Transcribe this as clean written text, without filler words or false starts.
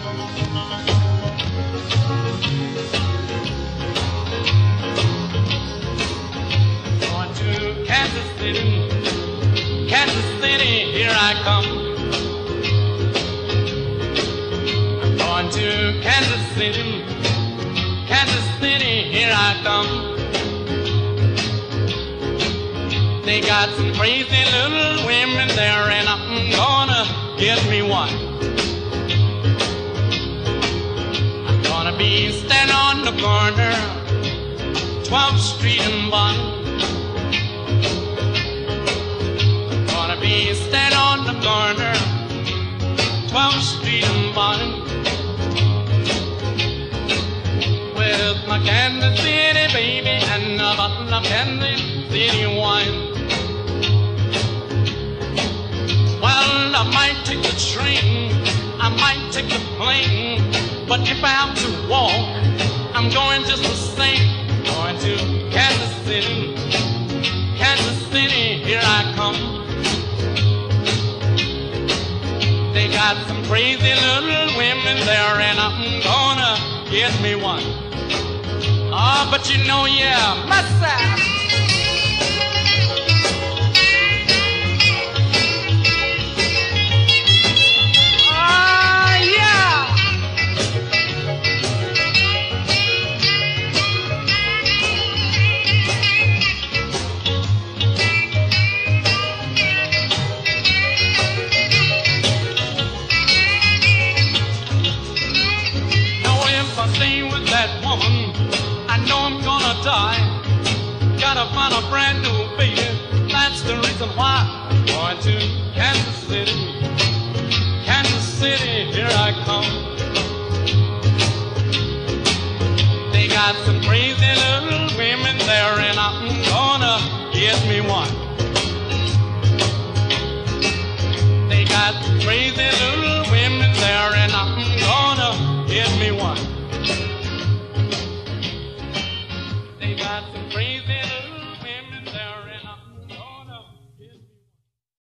Going to Kansas City, here I come. I'm going to Kansas City, here I come. They got some crazy little women there, and I'm gonna get me one. I'm gonna be standing on the corner, 12th Street and Bond. I'm gonna be standing on the corner, 12th Street and Bond. With my Kansas City baby and a bottle of Kansas City wine. Well, I might take the train, I might take the plane, but if I have to walk, I'm going just the same. Going to Kansas City, here I come. They got some crazy little women there, and I'm gonna get me one. Oh, but you know, yeah, myself. Die. Gotta find a brand new baby, that's the reason why. Going to Kansas City, here I come. They got some crazy little women there, and I'm gonna get me one. They got crazy